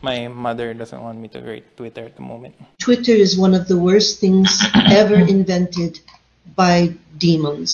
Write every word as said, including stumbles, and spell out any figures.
my mother doesn't want me to create Twitter at the moment. Twitter is one of the worst things ever invented by demons.